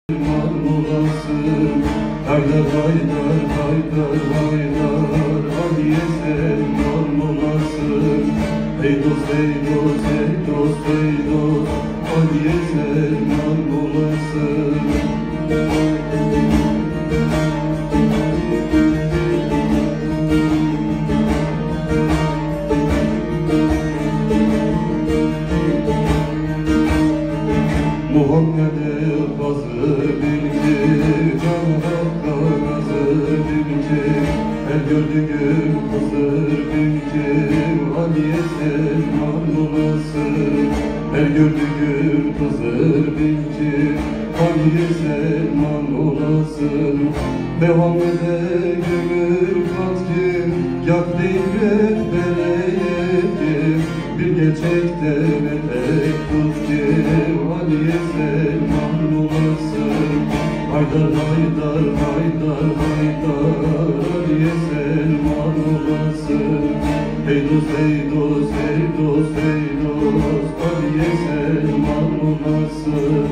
Selman olasın. Haydar haydar haydar haydar, Aliye Selman olasın. Ey dost ey dost ey dost ey dost, Aliye Selman olasın. Muhammed'e fazıl bilgi, can hakka nazır bilgi. Her gördüğüm hazır bilgi, Aliye Selman olasın. Her gördüğüm hazır bilgi, Aliye Selman olasın. Muhammed'e gönül kat kim, yak değil rehbere yetim. Bir gerçekte melek tut kim, Aliye Selman olasın. Haydar haydar haydar haydar, Aliye Selman olasın. Ey dost ey dost ey dost ey dost, Aliye Selman olasın.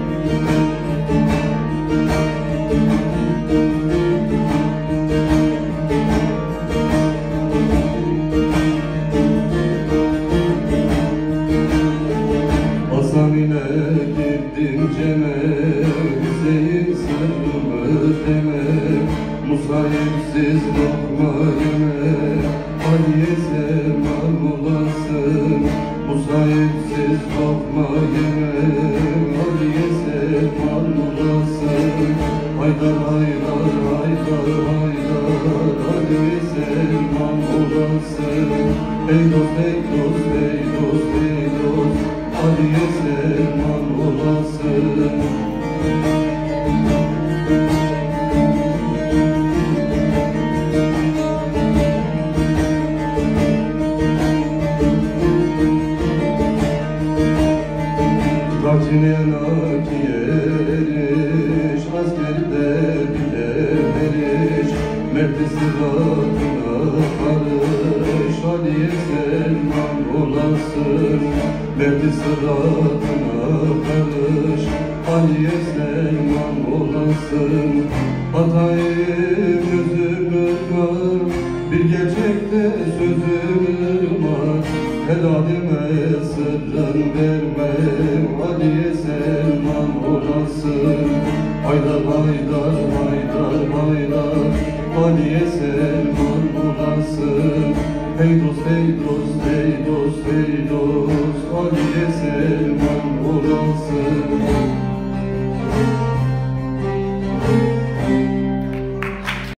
Hasan ile girdim ceme, Hüseyin sırrımı deme. Musayipsiz lokma yeme, Aliye Selman olasın. Musayipsiz lokma yeme, Aliye Selman olasın. Haydar haydar haydar haydar, Aliye Selman olasın. Ey dost ey dost ey dost ey dost, Aliye Selman olasın. Rakine nakiye eriş, askerde bile eriş. Merdi sıratına karış, Aliye Selman olasın. Merdi sıratına karış, Aliye Selman olasın. Hatayım özüm var, bir gerçekte sözüm var. Helalime sırrın verme, Aliye Selman olasın. Haydar haydar haydar haydar, Aliye Selman olasın. Ey dost ey dost ey dost ey dost, Aliye Selman